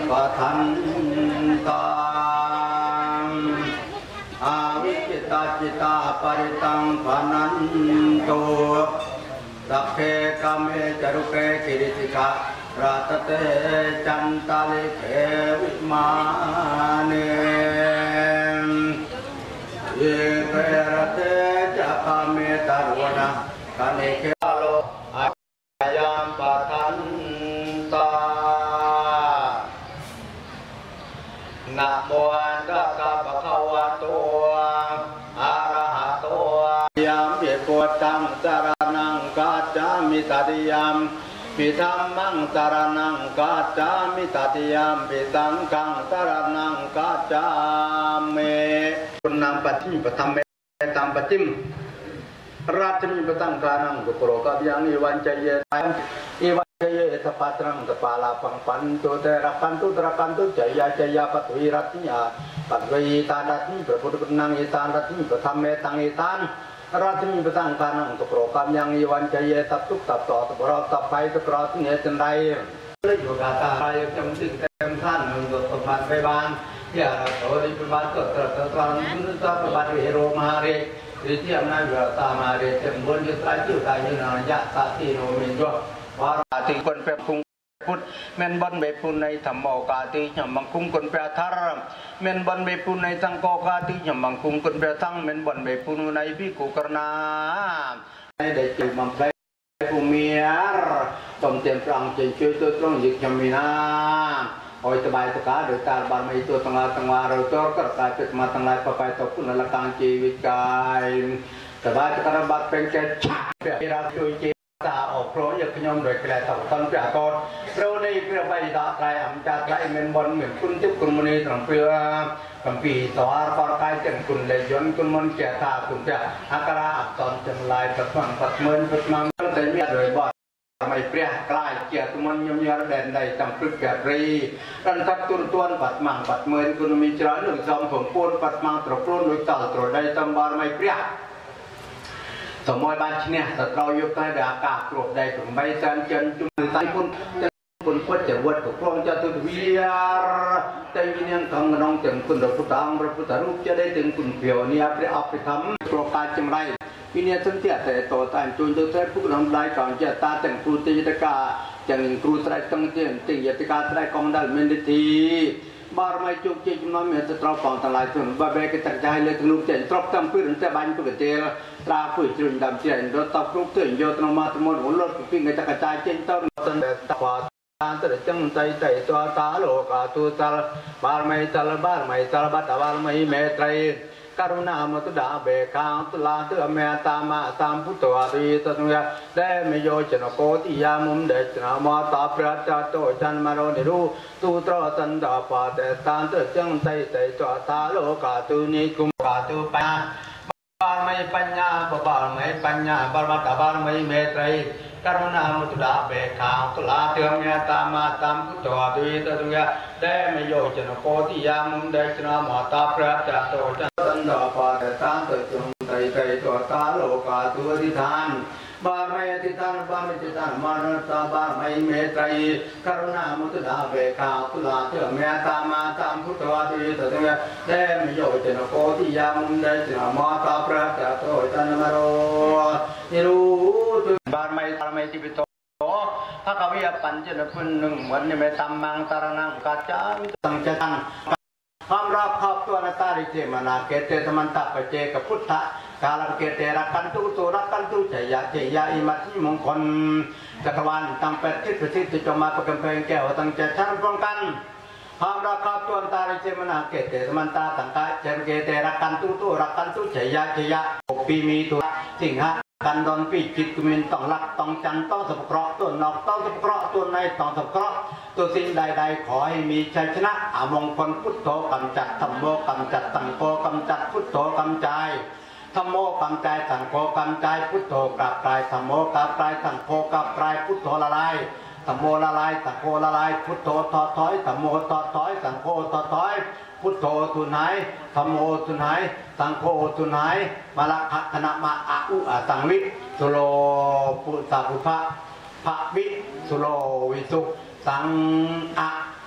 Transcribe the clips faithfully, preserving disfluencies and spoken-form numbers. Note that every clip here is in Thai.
ปทันตังอาวิจิตาจิตาปริตังปนันโตสัพเพกามเมจรุเกกิริติกะราตเตจันตาลิเขวิมาเนเยเกรเตจักาเมตารวนะกาเนเกโลอายามปทันตานะโมตัสสะภะคะวะโตอะระหะโตยามเยโกตังสารนังกัจจามิตติยามปิธัมมังสารนังกัจจามิตติยามปิสังฆังสารนังกัจจามิปุณณังปัจฉิมปทัมเมตัมปัจฉิมราชมิปตังกานังกุปโรกัพยังอิวันจเยอิวันจเยสปัตรังสปาลาปังปันตุเตระปันตุตระปันตุจยาจยาปัตวิรัติยาปัตวิตานัติพระพุทธคุณนังอิตานัติปทัมเมตังอิตานราชมิปตังกานังกุปโรกัพยังอิวันจเยตับทุกตับต่อตับเราตับไปตับเราที่เหนือจันไรเลยอยู่กาตาายจำสิ่งเต็มท่านหนึ่งตัวประมาณไปบ้านที่อาราโตริปบ้านตัวตระตระนุตตะประมาณวิโรมาเรดิเทียมนั้นเราตามาเรจมบุญยุตาจุตายุนายะตาติโนมิโยวาราติคนเปรพุงพุทธเมนบันเบปุนในธรรมโอกาติยมังคุงคนเปรธารเมนบันเบปุนในสังโกกาติยมังคุงคนเปรทังเมนบันเบปุนในพิกุกรณาในได้จิตมังไปภูมิร์ตมเต็มพลังใจช่วยตัวตรงยึดจำมีนาโอ้ยสบายตัวกาโดยตาบารมีตัวตั้งลายตั้งวาเราจอดกระต่ายเป็นมาตั้งลายประไปตกคุณละกังจีวิกายสบายตัวกระบาดเป็นแก่ชักเปียราช่วยจีตาออกโปรยขยมโดยแกลตกต้นเปียกอดเราในเปียใบตาไตรอัมจัดไตรเมนบอลเหมือนคุณทิพย์คุณมณีตรังเปียกัมปีสวารปารกายเจนคุณเลยยนคุณมันแก่ตาคุณเปียอาการอักษรจำลายปัดมังปัดเมินปัดมังแต่เมียโดยบ่ไม่เปรี้ยกลายเกียรติมันยมยาแดนใดจำพฤกษ์แก่รีรันทักตุนต้วนปัดมังปัดเมินคุณมีจราหนึ่งจอมผมปูนปัดมังตรกรุ่นลุยต่อตรวจได้จำบาร์ไม่เปรี้ยสมมติบ้านชเนี่ยแต่เรายกใต้ดากาตรวจได้ถึงใบจันจันจุ่มใต้พุ่นคุณควรจะวัดกับพระองค์จะตุวิยาแต่วิญญาณของน้องจึงคุณพระพุทธองค์พระพุทธรูปจะได้ถึงคุณเพียวเนี่ยพระอัปธรรมโปรการจำไรวิญญาณสันติแต่ต่อต้านจนตัวแท้ผู้นำลายก่อนจะตาแต่งครูติยตกาจังครูไตรตั้งเตียนติยตกาไตรกองดัลเมนดีบารมีจุกจิกน้อมเมียจะตรอปองทั้งหลายส่วนบาเบกตักใจเลยถึงลูกเจนตรอปตั้งพื้นแต่บ้านปกติตราผู้จุนดำเจนรถตบลูกเตือนโยตนมาตมดหัวรถปิ้งกระจายเจนต้นต้นตะวาตาตระจังใจใจตัวตาโลกาตุตาบารมีตาลบารมีตาลบัตบารมีเมตรัยกรุณามตุดาเบคังตุลาตุเมตามาตามพุทธวารีตตุยะเดมโยจนโกติยามุมเดชนามาตาพระจัตโตจันมารนิรูตุตรสันดาปาเตตานตจังใจใจตัวตาโลกาตุนิกุมกาตุปัญญาบารมีปัญญาบารมีปัญญาบารมีบารมีเมตรัยกรุณามุตตะเบคังตุลาเตเมตามาตามพุทธวารีตตุยะเดมโยจนโกติยามุมเดชนามาตาพระจัตโตจันสันดาปาเตตานตจังใจใจตัวตาโลกาตุอธิษฐานบารมีอธิษฐานบารมีอธิษฐานมรณตาบารมีเมตรัยกรุณามุตตะเบคังตุลาเตเมตามาตามพุทธวารีตตุยะเดมโยจนโกติยามุมเดชนามาตาพระจัตโตจันมโรนิรูบารมีบารมีจิตโตพระกวีปัญจนพุนหนึ่งวันนี้ไม่ทำมังตระนังกัจจามิตังจันความรักครอบตัวนาตาริเจมานาเกเตธรรมันตะปเจกับพุทธะกาลังเกเตรักกันตุตุรักกันตุเจยะเจยะอิมัติมงคลจักรวาลตั้งเป็ดทิศประสิทธิ์จงมาประกำเพลงแก้วตั้งใจชั้นป้องกันความรักครอบตัวนาตาริเจมานาเกเตธรรมันตะตั้งกายเจรเกเตรักกันตุตุรักกันตุเจยะเจยะหกปีมีตัวสิงหะกันดอนปีจิตกุมินต้องรักต้องจันต้องสะเคราะห์ตัวนอกต้องสะเคราะห์ตัวในต้องสะเคราะห์ตัวสิ่งใดๆขอให้มีชัยชนะอามงคลพุทโธกำจัดธรรมโมกำจัดสังโฆกำจัดพุทโธกำจัดธรรมโมกำจัดสังโฆกำจัดพุทโธกลับกลายธรรมโมกลับกลายสังโฆกลับกลายพุทโธละลายธรรมโมละลายสังโฆละลายพุทโธทอดถอยธรรมโมทอดถอยสังโฆทอดถอยพุทโธทุนไหนธรรมโมทุนไหนสังโฆทุนไหนมาละขะคณะมาอะอุอะสังวิสุโลปุสาภุภะภะวิสุโลวิสุสังอะ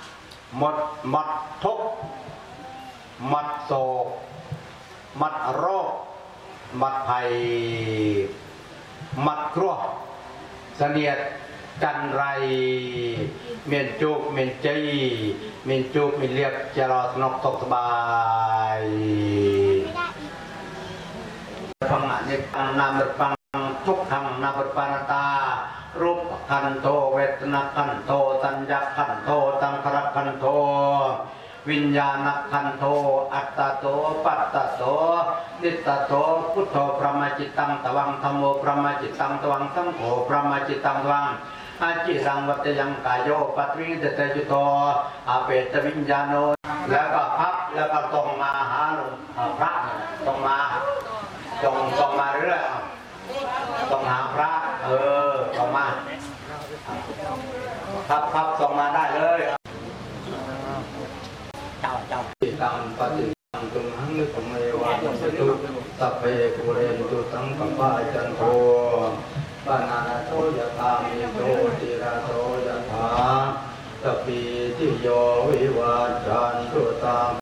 หมดหมดทุกข์หมดโศกหมดโรคหมดภัยหมดครัวเสนียดจันไรเมียนจุกเมียนใจเมียนจุกเมียนเรียบจะรอสนกตกสบายพังอันนี้พังนามปังทุกขังนาบปานตารูปขันโทเวทนาขันโทสัญญาขันโทตังครขันโทวิญญาณขันโทอัตตโตปัตตโตนิตตโตพุทโธพระมจิตังตวังธรรมโมพระมจิตังตวังสังโฆพระมจิตังตวังอาจิรังวัตยังกายโยปัตวิเดตจุโตอาเปตวิญญาโนแล้วก็พับแล้วก็ตรงมาหาหลวงพระตรงมาตรงตรงมาเรื่อยตรงหาพระเออตรงมาพับพับตรงมาได้เลยเจ้าเจ้าตังปฏิตังตุหังนิสเมวะสัตุสัพเพปุเรนตุสังกปะจันโทปนาโทยธามิโตติระโทยธาตปีติโยวิวาจันตุตาม